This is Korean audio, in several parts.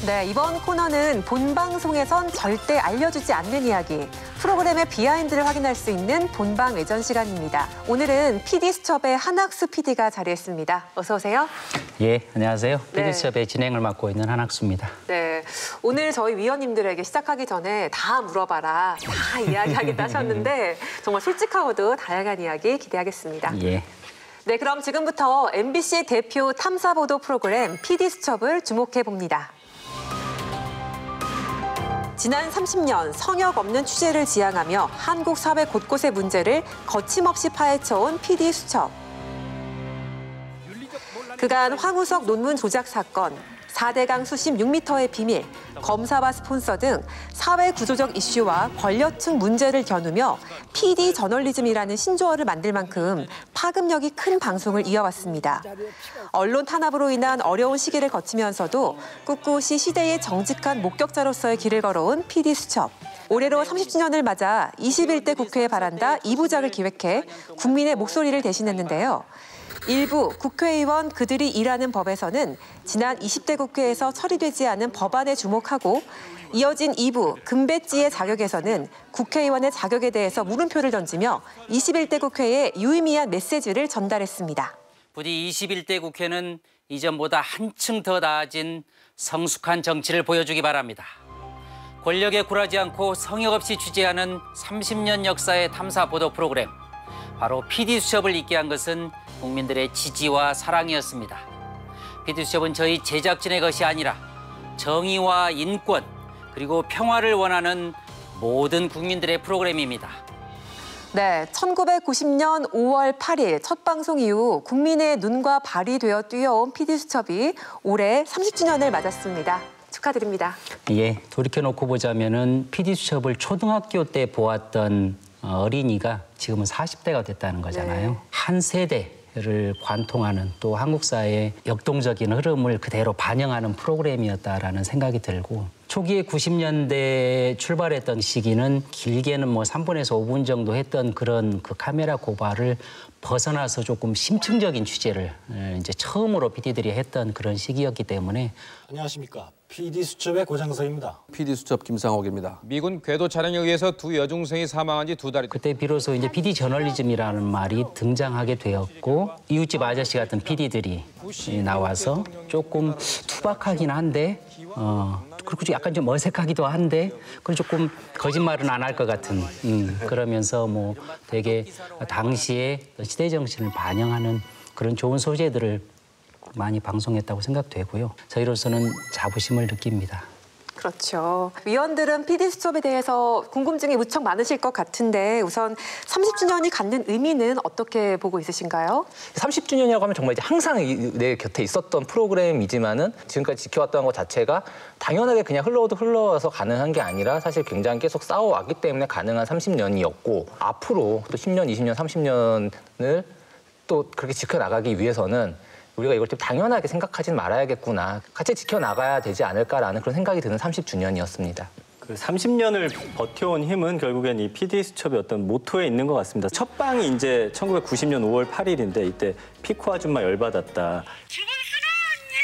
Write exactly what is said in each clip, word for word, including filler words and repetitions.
네, 이번 코너는 본방송에선 절대 알려주지 않는 이야기, 프로그램의 비하인드를 확인할 수 있는 본방 외전 시간입니다. 오늘은 피디수첩의 한학수 피디가 자리했습니다. 어서 오세요. 예, 안녕하세요. 네. 피디수첩의 진행을 맡고 있는 한학수입니다. 네, 오늘 저희 위원님들에게 시작하기 전에 다 물어봐라, 다 이야기하겠다 하셨는데 정말 솔직하고도 다양한 이야기 기대하겠습니다. 예. 네, 그럼 지금부터 엠비씨 대표 탐사보도 프로그램 피디수첩을 주목해봅니다. 지난 삼십 년 성역 없는 취재를 지향하며 한국 사회 곳곳의 문제를 거침없이 파헤쳐온 피디수첩. 그간 황우석 논문 조작 사건, 사대강 수심 육 미터의 비밀, 검사와 스폰서 등 사회 구조적 이슈와 권력층 문제를 겨누며 피디 저널리즘이라는 신조어를 만들 만큼 파급력이 큰 방송을 이어왔습니다. 언론 탄압으로 인한 어려운 시기를 거치면서도 꿋꿋이 시대의 정직한 목격자로서의 길을 걸어온 피디수첩. 올해로 삼십 주년을 맞아 이십일 대 국회에 바란다 이 부작을 기획해 국민의 목소리를 대신했는데요. 일부 국회의원 그들이 일하는 법에서는 지난 이십 대 국회에서 처리되지 않은 법안에 주목하고, 이어진 이 부 금배지의 자격에서는 국회의원의 자격에 대해서 물음표를 던지며 이십일 대 국회에 유의미한 메시지를 전달했습니다. 부디 이십일 대 국회는 이전보다 한층 더 나아진 성숙한 정치를 보여주기 바랍니다. 권력에 굴하지 않고 성역 없이 취재하는 삼십 년 역사의 탐사 보도 프로그램. 바로 피디수첩을 있게 한 것은 국민들의 지지와 사랑이었습니다. 피디수첩은 저희 제작진의 것이 아니라 정의와 인권, 그리고 평화를 원하는 모든 국민들의 프로그램입니다. 네, 천구백구십 년 오월 팔일 첫 방송 이후 국민의 눈과 발이 되어 뛰어온 피디수첩이 올해 삼십 주년을 맞았습니다. 축하드립니다. 예, 돌이켜놓고 보자면은 피디수첩을 초등학교 때 보았던 어린이가 지금은 사십 대가 됐다는 거잖아요. 네. 한 세대를 관통하는, 또 한국 사회의 역동적인 흐름을 그대로 반영하는 프로그램이었다라는 생각이 들고, 초기에 구십 년대에 출발했던 시기는 길게는 뭐 삼 분에서 오 분 정도 했던 그런 그 카메라 고발을 벗어나서 조금 심층적인 취재를 이제 처음으로 피디들이 했던 그런 시기였기 때문에. 안녕하십니까. 피디수첩의 고장서입니다. 피디수첩 김상옥입니다. 미군 궤도 촬영에 의해서 두 여중생이 사망한 지 두 달이... 그때 비로소 이제 피디 저널리즘이라는 말이 등장하게 되었고, 이웃집 아저씨 같은 피디들이 나와서 조금 투박하긴 한데, 어, 그리고 약간 좀 어색하기도 한데, 그리고 조금 거짓말은 안 할 것 같은, 음, 그러면서 뭐 되게 당시의 시대 정신을 반영하는 그런 좋은 소재들을 많이 방송했다고 생각되고요. 저희로서는 자부심을 느낍니다. 그렇죠. 위원들은 피디수첩에 대해서 궁금증이 무척 많으실 것 같은데, 우선 삼십 주년이 갖는 의미는 어떻게 보고 있으신가요? 삼십 주년이라고 하면 정말 이제 항상 내 곁에 있었던 프로그램이지만은 지금까지 지켜왔던 것 자체가 당연하게 그냥 흘러도 흘러서 가능한 게 아니라 사실 굉장히 계속 싸워왔기 때문에 가능한 삼십 년이었고, 앞으로 또 십 년, 이십 년, 삼십 년을 또 그렇게 지켜나가기 위해서는 우리가 이걸 좀 당연하게 생각하진 말아야겠구나, 같이 지켜나가야 되지 않을까라는 그런 생각이 드는 삼십 주년이었습니다. 그 삼십 년을 버텨온 힘은 결국엔 이 피디수첩의 어떤 모토에 있는 것 같습니다. 첫 방이 이제 천구백구십 년 오월 팔일인데 이때 피코 아줌마 열받았다. 죽을 수는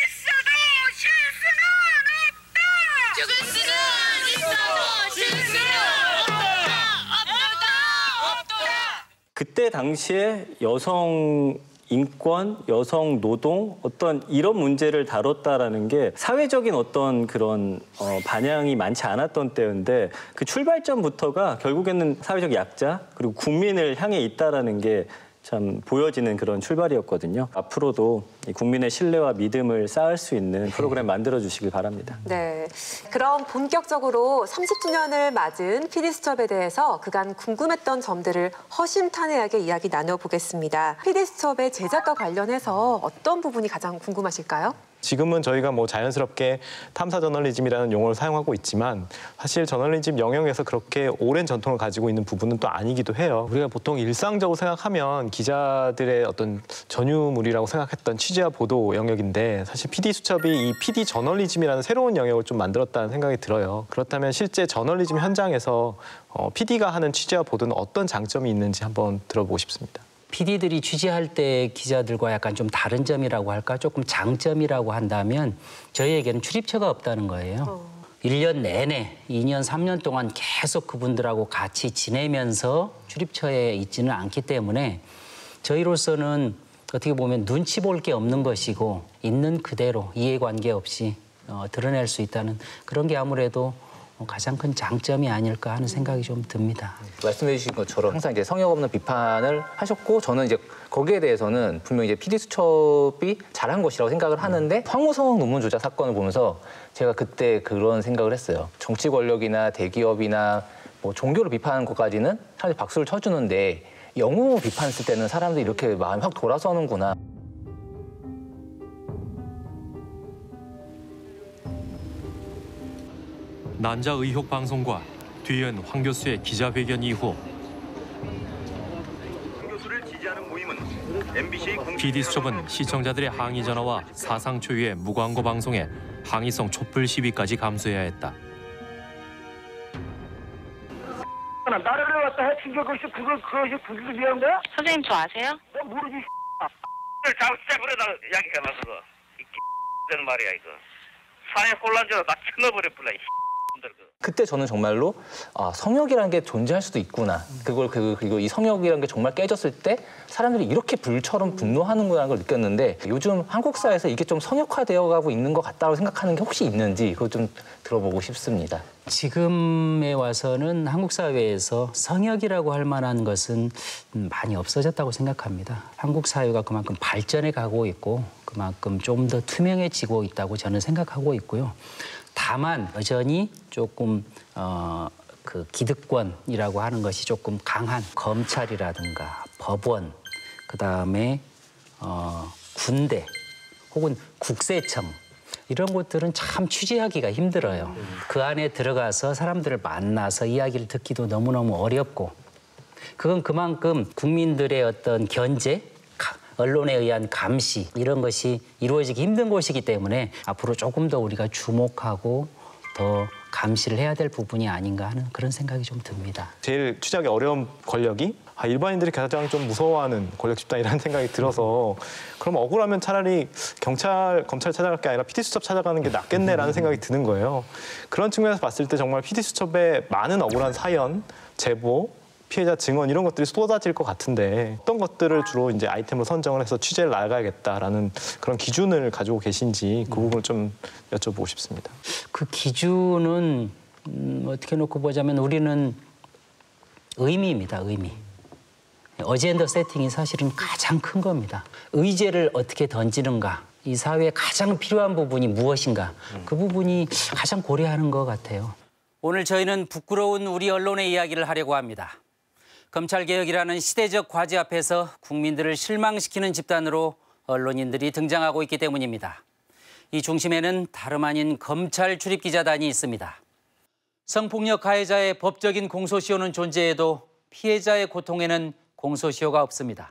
있어도 실수는 없다. 죽을 수는 있어도 실수는 없다. 없다. 없다. 그때 당시에 여성 인권, 여성 노동, 어떤 이런 문제를 다뤘다라는 게 사회적인 어떤 그런 어, 반향이 많지 않았던 때인데, 그 출발점부터가 결국에는 사회적 약자 그리고 국민을 향해 있다라는 게 참 보여지는 그런 출발이었거든요. 앞으로도 국민의 신뢰와 믿음을 쌓을 수 있는 프로그램 만들어주시길 바랍니다. 네, 그럼 본격적으로 삼십 주년을 맞은 피디수첩에 대해서 그간 궁금했던 점들을 허심탄회하게 이야기 나눠보겠습니다. 피디수첩의 제작과 관련해서 어떤 부분이 가장 궁금하실까요? 지금은 저희가 뭐 자연스럽게 탐사 저널리즘이라는 용어를 사용하고 있지만, 사실 저널리즘 영역에서 그렇게 오랜 전통을 가지고 있는 부분은 또 아니기도 해요. 우리가 보통 일상적으로 생각하면 기자들의 어떤 전유물이라고 생각했던 취재와 보도 영역인데, 사실 피디수첩이 이 피디 저널리즘이라는 새로운 영역을 좀 만들었다는 생각이 들어요. 그렇다면 실제 저널리즘 현장에서 어, 피디가 하는 취재와 보도는 어떤 장점이 있는지 한번 들어보고 싶습니다. 피디들이 취재할 때 기자들과 약간 좀 다른 점이라고 할까? 조금 장점이라고 한다면 저희에게는 출입처가 없다는 거예요. 어. 일 년 내내 이 년, 삼 년 동안 계속 그분들하고 같이 지내면서 출입처에 있지는 않기 때문에 저희로서는 어떻게 보면 눈치 볼 게 없는 것이고 있는 그대로 이해관계 없이 어, 드러낼 수 있다는 그런 게 아무래도 가장 큰 장점이 아닐까 하는 생각이 좀 듭니다. 말씀해 주신 것처럼 항상 이제 성역 없는 비판을 하셨고 저는 이제 거기에 대해서는 분명히 이제 피디수첩이 잘한 것이라고 생각을 하는데 황우성 논문 조작 사건을 보면서 제가 그때 그런 생각을 했어요. 정치 권력이나 대기업이나 뭐 종교를 비판하는 것까지는 사실 박수를 쳐주는데 영웅 비판했을 때는 사람들이 이렇게 마음이 확 돌아서는구나. 난자 의혹 방송과 뒤이은 황 교수의 기자회견 이후 피디수첩은 시청자들의 항의 전화와 사상 초유의 무광고 방송에 항의성 촛불 시위까지 감수해야 했다. 나를 갖다 해친 게 그것이 그걸 그것이 그걸 위한 거야? 선생님 저 아세요? 나 모르지. 잡잡으려다 이야기가 나서 이 되는 말이야 이거. 사회 혼란적으로 다 쳐넣어버려 불라 이 그때 저는 정말로 아, 성역이라는 게 존재할 수도 있구나. 그걸 그, 그리고 이 성역이라는 게 정말 깨졌을 때 사람들이 이렇게 불처럼 분노하는구나라는 걸 느꼈는데 요즘 한국 사회에서 이게 좀 성역화되어 가고 있는 것 같다고 생각하는 게 혹시 있는지 그거 좀 들어보고 싶습니다. 지금에 와서는 한국 사회에서 성역이라고 할 만한 것은 많이 없어졌다고 생각합니다. 한국 사회가 그만큼 발전해 가고 있고 그만큼 좀 더 투명해지고 있다고 저는 생각하고 있고요. 다만 여전히 조금 어, 그 기득권이라고 하는 것이 조금 강한 검찰이라든가 법원, 그다음에 어, 군대 혹은 국세청 이런 곳들은 참 취재하기가 힘들어요. 그 안에 들어가서 사람들을 만나서 이야기를 듣기도 너무너무 어렵고 그건 그만큼 국민들의 어떤 견제, 언론에 의한 감시 이런 것이 이루어지기 힘든 곳이기 때문에 앞으로 조금 더 우리가 주목하고 더 감시를 해야 될 부분이 아닌가 하는 그런 생각이 좀 듭니다. 제일 취재하기 어려운 권력이 아, 일반인들이 가장 좀 무서워하는 권력 집단이라는 생각이 들어서 그럼 억울하면 차라리 경찰, 검찰 찾아갈 게 아니라 피디수첩 찾아가는 게 낫겠네라는 생각이 드는 거예요. 그런 측면에서 봤을 때 정말 피디수첩에 많은 억울한 사연, 제보, 피해자 증언 이런 것들이 쏟아질 것 같은데 어떤 것들을 주로 이제 아이템으로 선정을 해서 취재를 나가야겠다라는 그런 기준을 가지고 계신지 그 부분을 좀 여쭤보고 싶습니다. 그 기준은 음, 어떻게 놓고 보자면 우리는 의미입니다. 의미. 어젠더 세팅이 사실은 가장 큰 겁니다. 의제를 어떻게 던지는가. 이 사회에 가장 필요한 부분이 무엇인가. 그 부분이 가장 고려하는 것 같아요. 오늘 저희는 부끄러운 우리 언론의 이야기를 하려고 합니다. 검찰개혁이라는 시대적 과제 앞에서 국민들을 실망시키는 집단으로 언론인들이 등장하고 있기 때문입니다. 이 중심에는 다름 아닌 검찰 출입기자단이 있습니다. 성폭력 가해자의 법적인 공소시효는 존재해도 피해자의 고통에는 공소시효가 없습니다.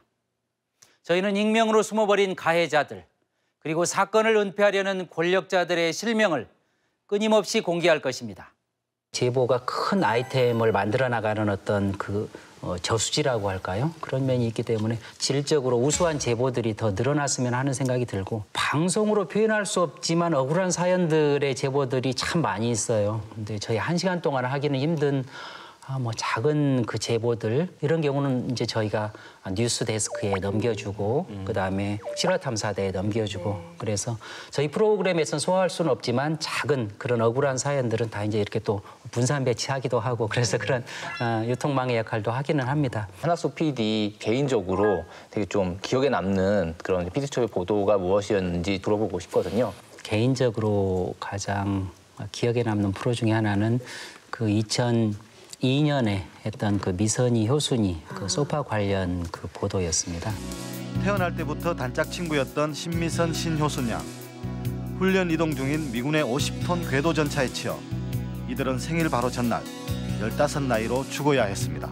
저희는 익명으로 숨어버린 가해자들, 그리고 사건을 은폐하려는 권력자들의 실명을 끊임없이 공개할 것입니다. 제보가 큰 아이템을 만들어 나가는 어떤 그 어, 저수지라고 할까요? 그런 면이 있기 때문에 질적으로 우수한 제보들이 더 늘어났으면 하는 생각이 들고 방송으로 표현할 수 없지만 억울한 사연들의 제보들이 참 많이 있어요. 근데 저희 한 시간 동안 하기는 힘든 아, 뭐 작은 그 제보들 이런 경우는 이제 저희가 뉴스 데스크에 넘겨주고 음. 그다음에 실화탐사대에 넘겨주고 네. 그래서 저희 프로그램에서는 소화할 수는 없지만 작은 그런 억울한 사연들은 다 이제 이렇게 또 분산 배치하기도 하고 그래서 그런 어, 유통망의 역할도 하기는 합니다. 한학수 피디 개인적으로 되게 좀 기억에 남는 그런 피디수첩의 보도가 무엇이었는지 들어보고 싶거든요. 개인적으로 가장 기억에 남는 프로 중에 하나는 그 이천이 년에 했던 그 미선이 효순이 그 소파 관련 그 보도였습니다. 태어날 때부터 단짝 친구였던 신미선, 신효순 양. 훈련 이동 중인 미군의 오십 톤 궤도 전차에 치여 이들은 생일 바로 전날 열다섯 나이로 죽어야 했습니다.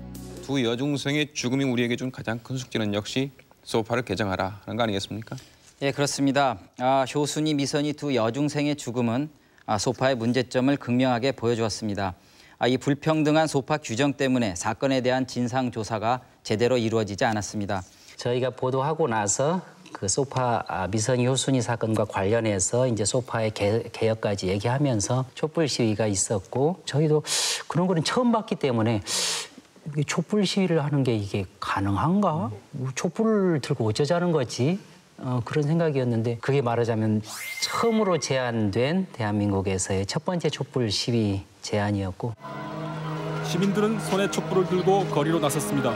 두 여중생의 죽음이 우리에게 준 가장 큰 숙제는 역시 소파를 개정하라 하는 거 아니겠습니까? 예, 그렇습니다. 아, 효순이, 미선이 두 여중생의 죽음은 아, 소파의 문제점을 극명하게 보여주었습니다. 아, 이 불평등한 소파 규정 때문에 사건에 대한 진상조사가 제대로 이루어지지 않았습니다. 저희가 보도하고 나서 그 소파 미성이 효순이 사건과 관련해서 이제 소파의 개, 개혁까지 얘기하면서 촛불 시위가 있었고 저희도 그런 거는 처음 봤기 때문에 이게 촛불 시위를 하는 게 이게 가능한가? 촛불을 들고 어쩌자는 거지? 어, 그런 생각이었는데 그게 말하자면 처음으로 제안된 대한민국에서의 첫 번째 촛불 시위 제안이었고 시민들은 손에 촛불을 들고 거리로 나섰습니다.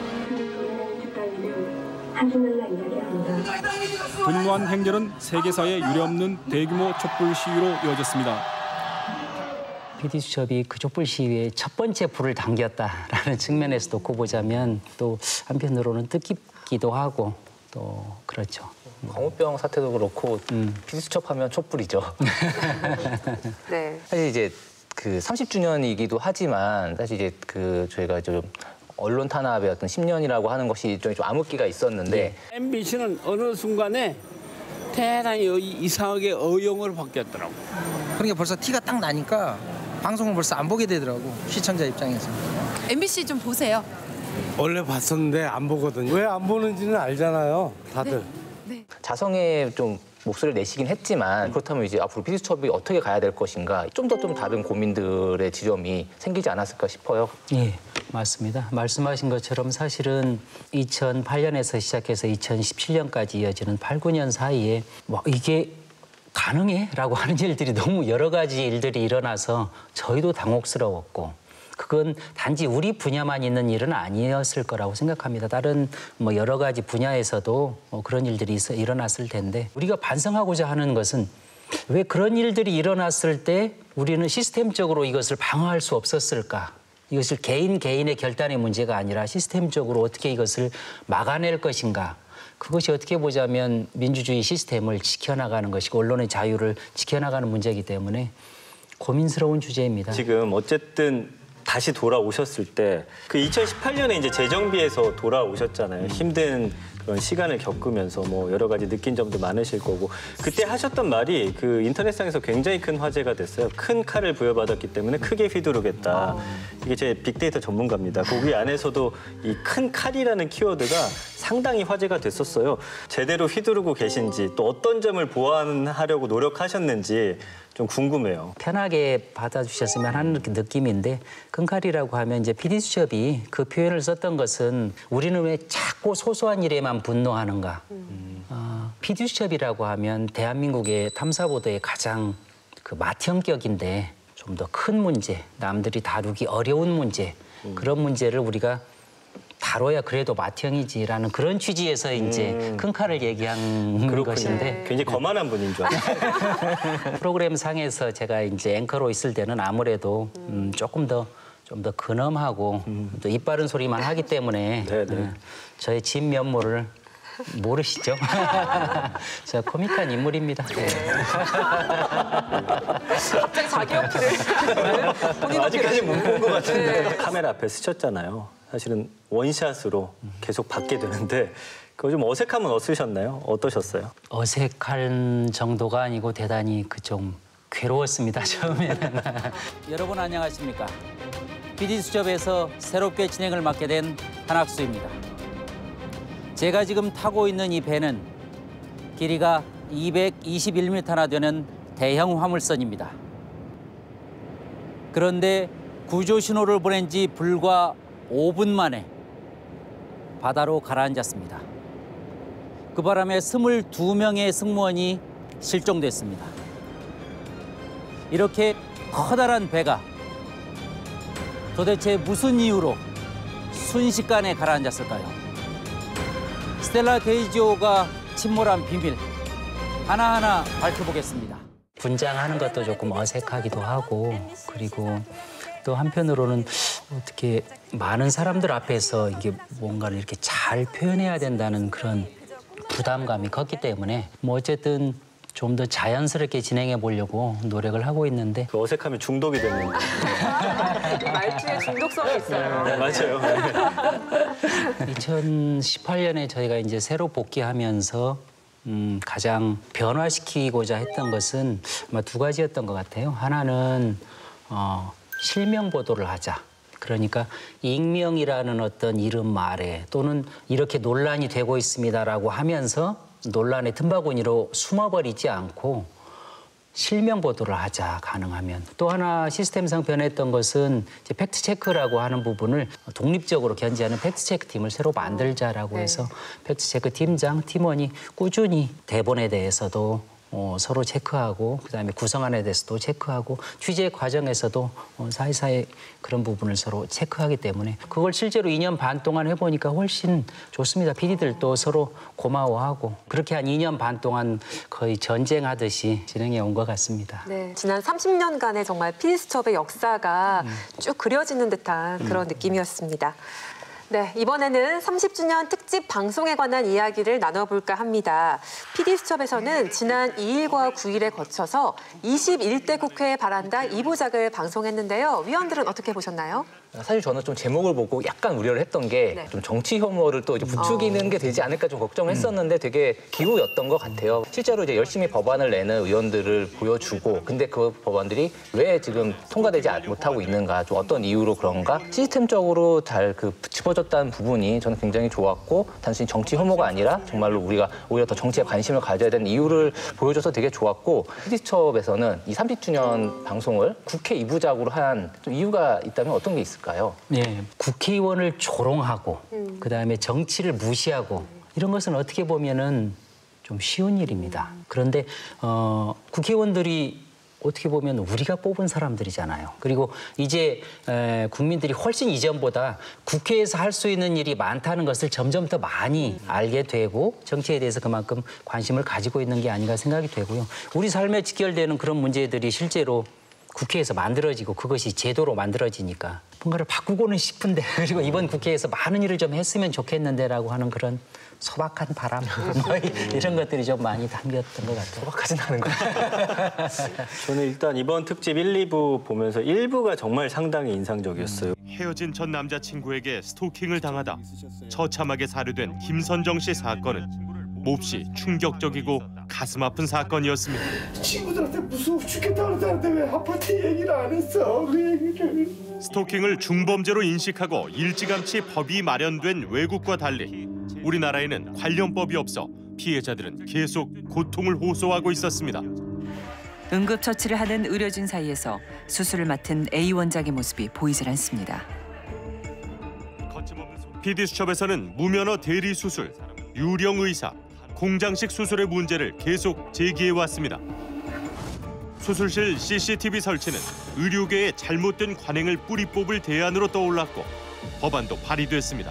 분노한 행렬은 세계사에 유례없는 대규모 촛불 시위로 이어졌습니다. 피디수첩이 그 촛불 시위의 첫 번째 불을 당겼다라는 측면에서 놓고 보자면 또 한편으로는 뜻깊기도 하고 또 그렇죠. 광우병 사태도 그렇고 음. 피디수첩하면 촛불이죠. 네. 사실 이제 그 삼십 주년이기도 하지만 사실 이제 그 저희가 좀 언론 탄압의 어떤 십 년이라고 하는 것이 좀 암흑기가 있었는데 엠비씨는 어느 순간에 대단히 이상하게 어용을 바뀌었더라고. 그러니까 벌써 티가 딱 나니까 방송을 벌써 안 보게 되더라고, 시청자 입장에서. 엠비씨 좀 보세요. 원래 봤었는데 안 보거든요. 왜 안 보는지는 알잖아요, 다들. 네. 네. 자성에 좀 목소리를 내시긴 했지만 그렇다면 이제 앞으로 피디수첩이 어떻게 가야 될 것인가 좀 더 좀 다른 고민들의 지점이 생기지 않았을까 싶어요. 예, 맞습니다. 말씀하신 것처럼 사실은 이천팔 년에서 시작해서 이천십칠 년까지 이어지는 팔, 구 년 사이에 뭐 이게 가능해? 라고 하는 일들이 너무 여러 가지 일들이 일어나서 저희도 당혹스러웠고 그건 단지 우리 분야만 있는 일은 아니었을 거라고 생각합니다. 다른 뭐 여러 가지 분야에서도 뭐 그런 일들이 있어, 일어났을 텐데 우리가 반성하고자 하는 것은 왜 그런 일들이 일어났을 때 우리는 시스템적으로 이것을 방어할 수 없었을까? 이것을 개인 개인의 결단의 문제가 아니라 시스템적으로 어떻게 이것을 막아낼 것인가? 그것이 어떻게 보자면 민주주의 시스템을 지켜나가는 것이고 언론의 자유를 지켜나가는 문제이기 때문에 고민스러운 주제입니다. 지금 어쨌든 다시 돌아오셨을 때 그 이천십팔 년에 이제 재정비에서 돌아오셨잖아요. 음. 힘든 그런 시간을 겪으면서 뭐 여러 가지 느낀 점도 많으실 거고 그때 하셨던 말이 그 인터넷상에서 굉장히 큰 화제가 됐어요. 큰 칼을 부여받았기 때문에 크게 휘두르겠다. 어. 이게 제 빅데이터 전문가입니다. 거기 안에서도 이 큰 칼이라는 키워드가 상당히 화제가 됐었어요. 제대로 휘두르고 계신지 또 어떤 점을 보완하려고 노력하셨는지 좀 궁금해요. 편하게 받아주셨으면 하는 느낌인데 큰 칼이라고 하면 이제 피디수첩이 그 표현을 썼던 것은 우리는 왜 자꾸 소소한 일에만 분노하는가. 음. 어, 피디수첩이라고 하면 대한민국의 탐사보도의 가장 그 맏형격인데 좀 더 큰 문제, 남들이 다루기 어려운 문제 음. 그런 문제를 우리가 다뤄야 그래도 맏형이지라는 그런 취지에서 이제 음. 큰 칼을 얘기한 그렇군요. 것인데 굉장히 거만한 분인 줄 알았어요. 프로그램 상에서 제가 이제 앵커로 있을 때는 아무래도 음, 조금 더 좀 더 근엄하고 음. 또 입 바른 소리만 하기 때문에 네, 저의 진 면모를 모르시죠? 제가 코믹한 인물입니다. 네. 갑자기 자기 어필을. 아직까지 못 본 것 같은데. 네. 카메라 앞에 스쳤잖아요. 사실은 원샷으로 계속 받게 되는데 그거 좀 어색함은 없으셨나요? 어떠셨어요? 어색한 정도가 아니고 대단히 그 좀 괴로웠습니다, 처음에는. 여러분 안녕하십니까? 피디수첩에서 새롭게 진행을 맡게 된 한학수입니다. 제가 지금 타고 있는 이 배는 길이가 이백이십일 미터나 되는 대형 화물선입니다. 그런데 구조 신호를 보낸 지 불과 오 분 만에 바다로 가라앉았습니다. 그 바람에 스물두 명의 승무원이 실종됐습니다. 이렇게 커다란 배가 도대체 무슨 이유로 순식간에 가라앉았을까요? 스텔라 데이지오가 침몰한 비밀 하나하나 밝혀보겠습니다. 분장하는 것도 조금 어색하기도 하고 그리고 또 한편으로는 어떻게 많은 사람들 앞에서 이게 뭔가를 이렇게 잘 표현해야 된다는 그런 부담감이 컸기 때문에 뭐 어쨌든 좀 더 자연스럽게 진행해 보려고 노력을 하고 있는데 그 어색함이 중독이 됐는데 말투에 중독성이 있어요. 네, 맞아요. 이천십팔 년에 저희가 이제 새로 복귀하면서 음, 가장 변화시키고자 했던 것은 아마 두 가지였던 것 같아요. 하나는 어, 실명 보도를 하자. 그러니까 익명이라는 어떤 이름 아래 또는 이렇게 논란이 되고 있습니다라고 하면서 논란의 틈바구니로 숨어버리지 않고 실명 보도를 하자, 가능하면. 또 하나 시스템상 변했던 것은 이제 팩트체크라고 하는 부분을 독립적으로 견지하는 팩트체크 팀을 새로 만들자라고 네. 해서 팩트체크 팀장, 팀원이 꾸준히 대본에 대해서도 어, 서로 체크하고 그다음에 구성안에 대해서도 체크하고 취재 과정에서도 어, 사이사이 그런 부분을 서로 체크하기 때문에 그걸 실제로 이 년 반 동안 해보니까 훨씬 좋습니다. 피디들도 서로 고마워하고 그렇게 한 이 년 반 동안 거의 전쟁하듯이 진행해 온 것 같습니다. 네, 지난 삼십 년간의 정말 피디수첩의 역사가 음. 쭉 그려지는 듯한 그런 음. 느낌이었습니다. 네, 이번에는 삼십 주년 특집 방송에 관한 이야기를 나눠볼까 합니다. 피디수첩에서는 지난 이 일과 구 일에 거쳐서 이십일 대 국회 바란다 이 부작을 방송했는데요. 위원들은 어떻게 보셨나요? 사실 저는 좀 제목을 보고 약간 우려를 했던 게 좀 정치 혐오를 또 이제 부추기는 어. 게 되지 않을까 좀 걱정을 했었는데 되게 기우였던 것 같아요. 실제로 이제 열심히 법안을 내는 의원들을 보여주고 근데 그 법안들이 왜 지금 통과되지 못하고 있는가, 좀 어떤 이유로 그런가 시스템적으로 잘 그 짚어줬다는 부분이 저는 굉장히 좋았고 단순히 정치 혐오가 아니라 정말로 우리가 오히려 더 정치에 관심을 가져야 되는 이유를 보여줘서 되게 좋았고 피디수첩에서는 이 삼십 주년 방송을 국회 이 부작으로 한 좀 이유가 있다면 어떤 게 있을까요? 네, 국회의원을 조롱하고 음. 그다음에 정치를 무시하고 이런 것은 어떻게 보면은 좀 쉬운 일입니다. 그런데 어, 국회의원들이 어떻게 보면 우리가 뽑은 사람들이잖아요. 그리고 이제 에, 국민들이 훨씬 이전보다 국회에서 할 수 있는 일이 많다는 것을 점점 더 많이 알게 되고 정치에 대해서 그만큼 관심을 가지고 있는 게 아닌가 생각이 되고요. 우리 삶에 직결되는 그런 문제들이 실제로 국회에서 만들어지고 그것이 제도로 만들어지니까 뭔가를 바꾸고는 싶은데 그리고 이번 국회에서 많은 일을 좀 했으면 좋겠는데라고 하는 그런 소박한 바람 뭐 이런 것들이 좀 많이 담겼던 것 같아요. 소박하진 않은 것 같아요. 저는 일단 이번 특집 일, 이 부 보면서 일 부가 정말 상당히 인상적이었어요. 헤어진 전 남자친구에게 스토킹을 당하다 처참하게 살해된 김선정 씨 사건은 몹시 충격적이고 가슴 아픈 사건이었습니다. 친구들한테 무서워 죽겠다 그러는데 왜 아파트 얘기를 안 했어? 그 얘기를. 스토킹을 중범죄로 인식하고 일찌감치 법이 마련된 외국과 달리 우리나라에는 관련법이 없어 피해자들은 계속 고통을 호소하고 있었습니다. 응급처치를 하는 의료진 사이에서 수술을 맡은 A 원장의 모습이 보이질 않습니다. 피디수첩에서는 무면허 대리 수술, 유령 의사, 공장식 수술의 문제를 계속 제기해왔습니다. 수술실 씨씨티비 설치는 의료계의 잘못된 관행을 뿌리 뽑을 대안으로 떠올랐고 법안도 발의됐습니다.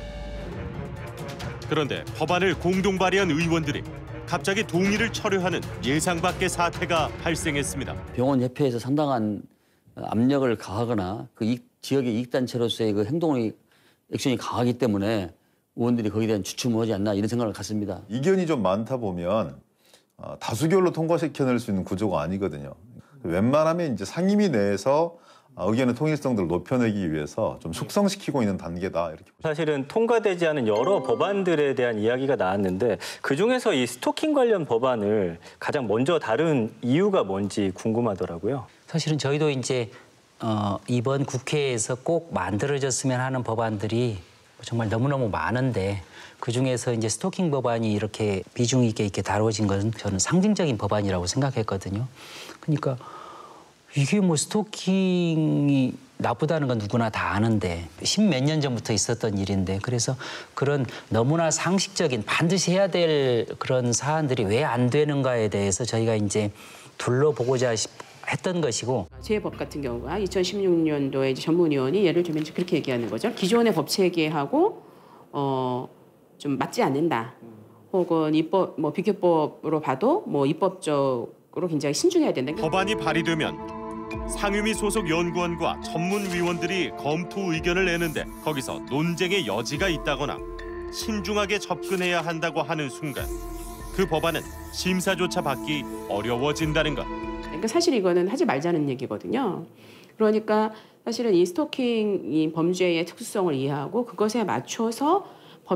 그런데 법안을 공동 발의한 의원들이 갑자기 동의를 철회하는 예상 밖의 사태가 발생했습니다. 병원 협회에서 상당한 압력을 가하거나 그 이, 지역의 이익단체로서의 그 행동이 액션이 강하기 때문에 의원들이 거기에 대한 주춤을 하지 않나 이런 생각을 갖습니다. 이견이 좀 많다 보면 어, 다수결로 통과시켜낼 수 있는 구조가 아니거든요. 웬만하면 이제 상임위 내에서 의견의 통일성들을 높여내기 위해서 좀 숙성시키고 있는 단계다 이렇게. 사실은 통과되지 않은 여러 법안들에 대한 이야기가 나왔는데 그중에서 이 스토킹 관련 법안을 가장 먼저 다룬 이유가 뭔지 궁금하더라고요. 사실은 저희도 이제 어, 이번 국회에서 꼭 만들어졌으면 하는 법안들이 정말 너무너무 많은데 그중에서 이제 스토킹 법안이 이렇게 비중 있게 이렇게 다뤄진 것은 저는 상징적인 법안이라고 생각했거든요. 그러니까 이게 뭐 스토킹이 나쁘다는 건 누구나 다 아는데 십몇 년 전부터 있었던 일인데 그래서 그런 너무나 상식적인 반드시 해야 될 그런 사안들이 왜 안 되는가에 대해서 저희가 이제 둘러보고자 했던 것이고. 제 법 같은 경우가 이천십육 년도에 이제 전문위원이 예를 들면 그렇게 얘기하는 거죠. 기존의 법 체계하고 어, 좀 맞지 않는다. 혹은 입법 뭐 비교법으로 봐도 뭐 입법적으로 굉장히 신중해야 된다. 법안이 발의되면 상임위 소속 연구원과 전문위원들이 검토 의견을 내는데 거기서 논쟁의 여지가 있다거나 신중하게 접근해야 한다고 하는 순간 그 법안은 심사조차 받기 어려워진다는 것. 그러니까 사실 이거는 하지 말자는 얘기거든요. 그러니까 사실은 이 스토킹 이 범죄의 특수성을 이해하고 그것에 맞춰서 법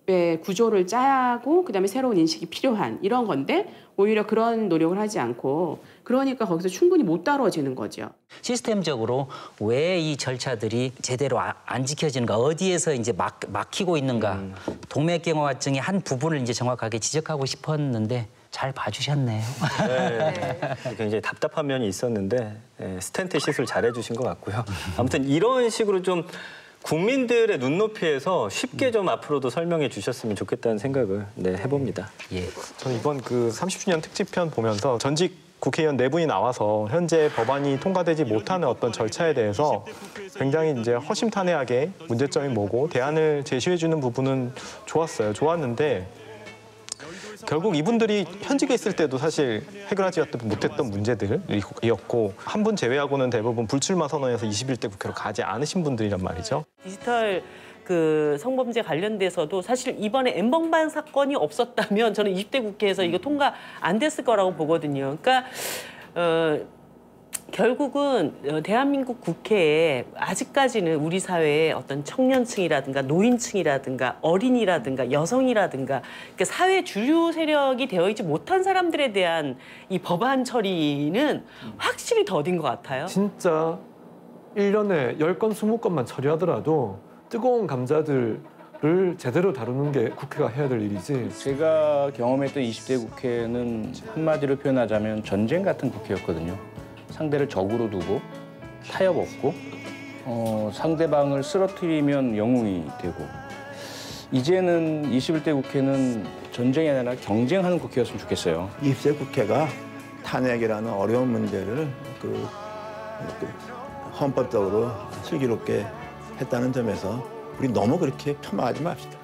법의 구조를 짜고 그다음에 새로운 인식이 필요한 이런 건데 오히려 그런 노력을 하지 않고 그러니까 거기서 충분히 못 다뤄지는 거죠. 시스템적으로 왜 이 절차들이 제대로 아, 안 지켜지는가, 어디에서 이제 막, 막히고 있는가, 음. 동맥경화증의 한 부분을 이제 정확하게 지적하고 싶었는데 잘 봐주셨네요. 네. 굉장히 답답한 면이 있었는데 네, 스텐트 시술 잘해주신 것 같고요. 아무튼 이런 식으로 좀 국민들의 눈높이에서 쉽게 좀 앞으로도 설명해 주셨으면 좋겠다는 생각을 네, 해봅니다. 예. 저는 이번 그 삼십 주년 특집편 보면서 전직 국회의원 네 분이 나와서 현재 법안이 통과되지 못하는 어떤 절차에 대해서 굉장히 이제 허심탄회하게 문제점이 뭐고 대안을 제시해 주는 부분은 좋았어요. 좋았는데 결국 이분들이 현직에 있을 때도 사실 해결하지 못했던 문제들이었고 한 분 제외하고는 대부분 불출마 선언에서 이십일 대 국회로 가지 않으신 분들이란 말이죠. 디지털 그 성범죄 관련돼서도 사실 이번에 엠번방 사건이 없었다면 저는 이십 대 국회에서 이거 통과 안 됐을 거라고 보거든요. 그러니까 어, 결국은 대한민국 국회에 아직까지는 우리 사회의 어떤 청년층이라든가 노인층이라든가 어린이라든가 여성이라든가 그러니까 사회 주류 세력이 되어 있지 못한 사람들에 대한 이 법안 처리는 확실히 더딘 것 같아요. 진짜 일 년에 열 건, 스무 건만 처리하더라도 뜨거운 감자들을 제대로 다루는 게 국회가 해야 될 일이지. 제가 경험했던 이십 대 국회는 한마디로 표현하자면 전쟁 같은 국회였거든요. 상대를 적으로 두고 타협 없고 어, 상대방을 쓰러뜨리면 영웅이 되고 이제는 이십일 대 국회는 전쟁이 아니라 경쟁하는 국회였으면 좋겠어요. 이십 대 국회가 탄핵이라는 어려운 문제를 그, 그 헌법적으로 슬기롭게 했다는 점에서 우리 너무 그렇게 폄하하지 맙시다.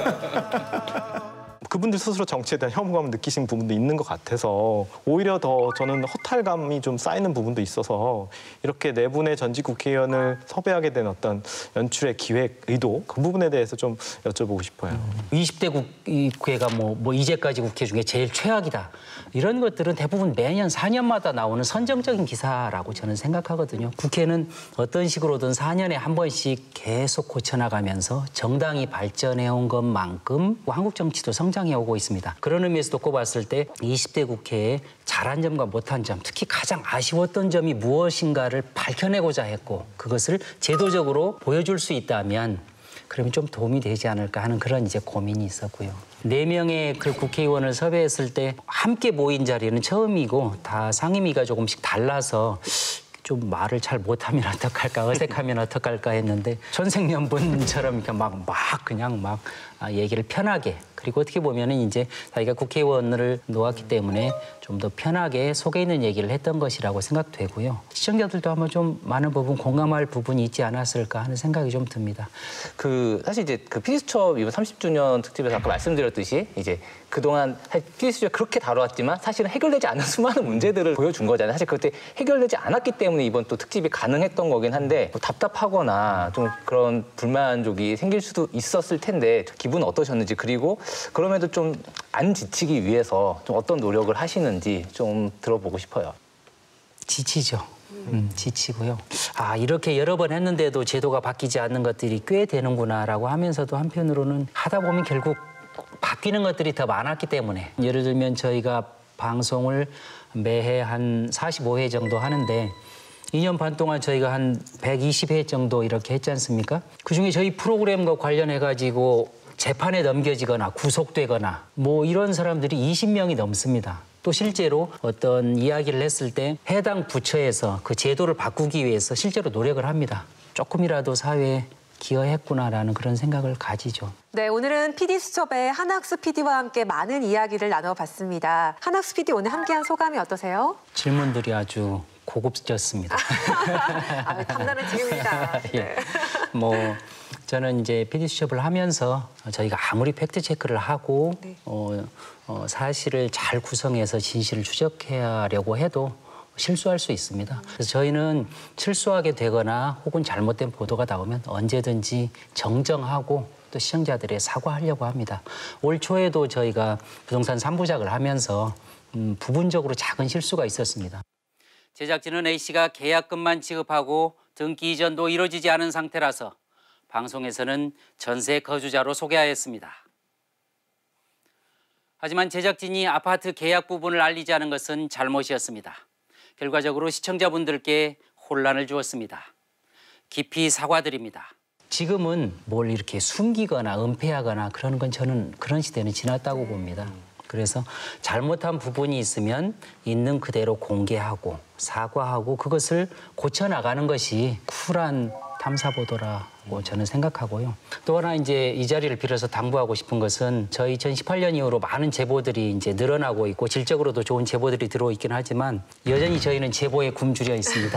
그분들 스스로 정치에 대한 혐오감을 느끼신 부분도 있는 것 같아서 오히려 더 저는 허탈감이 좀 쌓이는 부분도 있어서 이렇게 네 분의 전직 국회의원을 섭외하게 된 어떤 연출의 기획, 의도 그 부분에 대해서 좀 여쭤보고 싶어요. 이십 대 국회가 뭐, 뭐 이제까지 국회 중에 제일 최악이다. 이런 것들은 대부분 매년 사 년마다 나오는 선정적인 기사라고 저는 생각하거든요. 국회는 어떤 식으로든 사 년에 한 번씩 계속 고쳐나가면서 정당이 발전해온 것만큼 한국 정치도 성장해오고 있습니다. 그런 의미에서 놓고 봤을 때 이십 대 국회의 잘한 점과 못한 점, 특히 가장 아쉬웠던 점이 무엇인가를 밝혀내고자 했고 그것을 제도적으로 보여줄 수 있다면 그러면 좀 도움이 되지 않을까 하는 그런 이제 고민이 있었고요. 네 명의 그 국회의원을 섭외했을 때 함께 모인 자리는 처음이고 다 상임위가 조금씩 달라서 좀 말을 잘 못하면 어떡할까, 어색하면 어떡할까 했는데 천생연분처럼 이렇게 막, 막 그냥 막 얘기를 편하게 그리고 어떻게 보면은 이제 자기가 국회의원을 놓았기 때문에 좀 더 편하게 속에 있는 얘기를 했던 것이라고 생각되고요. 시청자들도 아마 좀 많은 부분 공감할 부분이 있지 않았을까 하는 생각이 좀 듭니다. 그 사실 이제 그 피디수첩 이번 삼십 주년 특집에서 아까 말씀드렸듯이 이제 그동안 피디수첩 그렇게 다뤄왔지만 사실은 해결되지 않은 수많은 문제들을 보여준 거잖아요. 사실 그때 해결되지 않았기 때문에 이번 또 특집이 가능했던 거긴 한데 뭐 답답하거나 좀 그런 불만족이 생길 수도 있었을 텐데 기분 어떠셨는지 그리고 그럼에도 좀 안 지치기 위해서 좀 어떤 노력을 하시는지 좀 들어보고 싶어요. 지치죠. 음, 지치고요. 아 이렇게 여러 번 했는데도 제도가 바뀌지 않는 것들이 꽤 되는구나라고 하면서도 한편으로는 하다 보면 결국 바뀌는 것들이 더 많았기 때문에 예를 들면 저희가 방송을 매해 한 사십오 회 정도 하는데 이 년 반 동안 저희가 한 백이십 회 정도 이렇게 했지 않습니까? 그중에 저희 프로그램과 관련해가지고 재판에 넘겨지거나 구속되거나 뭐 이런 사람들이 이십 명이 넘습니다. 또 실제로 어떤 이야기를 했을 때 해당 부처에서 그 제도를 바꾸기 위해서 실제로 노력을 합니다. 조금이라도 사회에 기여했구나라는 그런 생각을 가지죠. 네, 오늘은 피디수첩의 한학수 피디와 함께 많은 이야기를 나눠봤습니다. 한학수 피디 오늘 함께한 소감이 어떠세요? 질문들이 아주 고급졌습니다. 아, 탐나는 질문이다. 네. 예. 뭐 저는 이제 피디수첩을 하면서 저희가 아무리 팩트체크를 하고 네. 어, 어, 사실을 잘 구성해서 진실을 추적하려고 해도 실수할 수 있습니다. 그래서 저희는 실수하게 되거나 혹은 잘못된 보도가 나오면 언제든지 정정하고 또 시청자들의 사과하려고 합니다. 올 초에도 저희가 부동산 삼 부작을 하면서 음, 부분적으로 작은 실수가 있었습니다. 제작진은 A씨가 계약금만 지급하고 등기 이전도 이루어지지 않은 상태라서 방송에서는 전세 거주자로 소개하였습니다. 하지만 제작진이 아파트 계약 부분을 알리지 않은 것은 잘못이었습니다. 결과적으로 시청자분들께 혼란을 주었습니다. 깊이 사과드립니다. 지금은 뭘 이렇게 숨기거나 은폐하거나 그러는 건 저는 그런 시대는 지났다고 봅니다. 그래서 잘못한 부분이 있으면 있는 그대로 공개하고 사과하고 그것을 고쳐나가는 것이 쿨한 탐사보도라고 저는 생각하고요. 또 하나 이제 이 자리를 빌어서 당부하고 싶은 것은 저희 이천십팔 년 이후로 많은 제보들이 이제 늘어나고 있고 질적으로도 좋은 제보들이 들어있긴 하지만 여전히 저희는 제보에 굶주려 있습니다.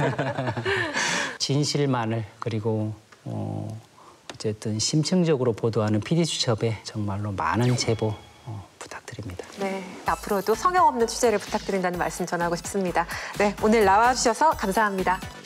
진실만을 그리고 어, 어쨌든 심층적으로 보도하는 피디수첩에 정말로 많은 제보 어, 부탁드립니다. 네, 앞으로도 성역 없는 취재를 부탁드린다는 말씀 전하고 싶습니다. 네, 오늘 나와주셔서 감사합니다.